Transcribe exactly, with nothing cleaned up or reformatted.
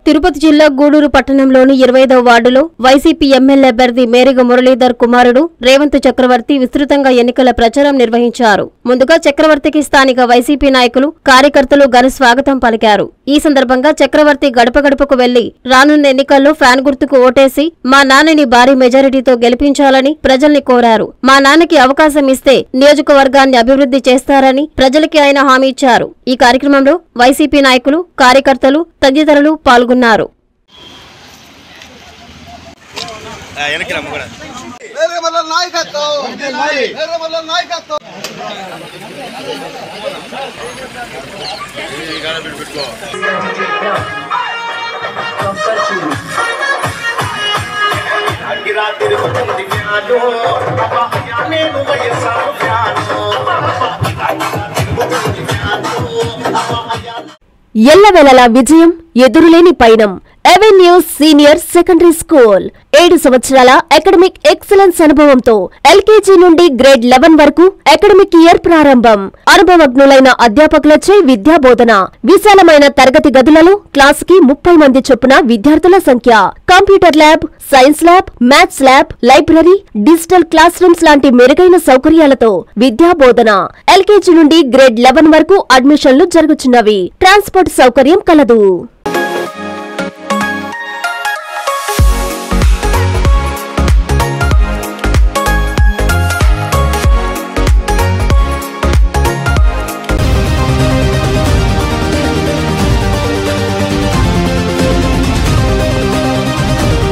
తిరుపతి జిల్లా గూడూరు పట్టణంలోని ఇరవై ఐదవ వార్డులో వైసీపీ ఎమ్మెల్యే అభ్యర్థి మేరిగ మురళీధర్ కుమారుడు రేవంత్ చక్రవర్తి విస్తృతంగా ఎన్నికల ప్రచారం నిర్వహించారు. ముందుగా చక్రవర్తికి స్థానిక వైసీపీ నాయకులు, కార్యకర్తలు ఘన స్వాగతం పలికారు. ఈ సందర్భంగా చక్రవర్తి గడప గడపకు వెళ్లి రానున్న ఎన్నికల్లో ఫ్యాన్ గుర్తుకు ఓటేసి మా నాన్నని భారీ మెజారిటీతో గెలిపించాలని ప్రజల్ని కోరారు. మా నాన్నకి అవకాశం ఇస్తే నియోజకవర్గాన్ని అభివృద్ధి చేస్తారని ప్రజలకి ఆయన హామీ ఇచ్చారు. ఈ కార్యక్రమంలో వైసీపీ నాయకులు, కార్యకర్తలు తదితరులు పాల్గొన్నారు. ఎల్లవేళలా విజయం, ఎదురులేని పయనం. ఎవెన్యూస్ సీనియర్ సెకండరీ స్కూల్ ఏడు సంవత్సరాల అకాడమిక్ ఎక్సలెన్స్ అనుభవంతో ఎల్కేజీ నుండి గ్రేడ్ లెవెన్ వరకు అకాడమిక్ ఇయర్ ప్రారంభం. అనుభవజ్ఞులైన అధ్యాపకులచే విద్యా బోధన. విశాలమైన తరగతి గదులలో క్లాస్ కి ముప్పై మంది చొప్పున విద్యార్థుల సంఖ్య. Computer lab, science lab, maths lab, library, digital class rooms లాంటి మెరుగైన సౌకర్యాలతో విద్యా బోధన. ఎల్కేజీ నుండి గ్రేడ్ లెవెన్ వరకు అడ్మిషన్లు జరుగుతున్నవి. ట్రాన్స్పోర్ట్ సౌకర్యం కలదు.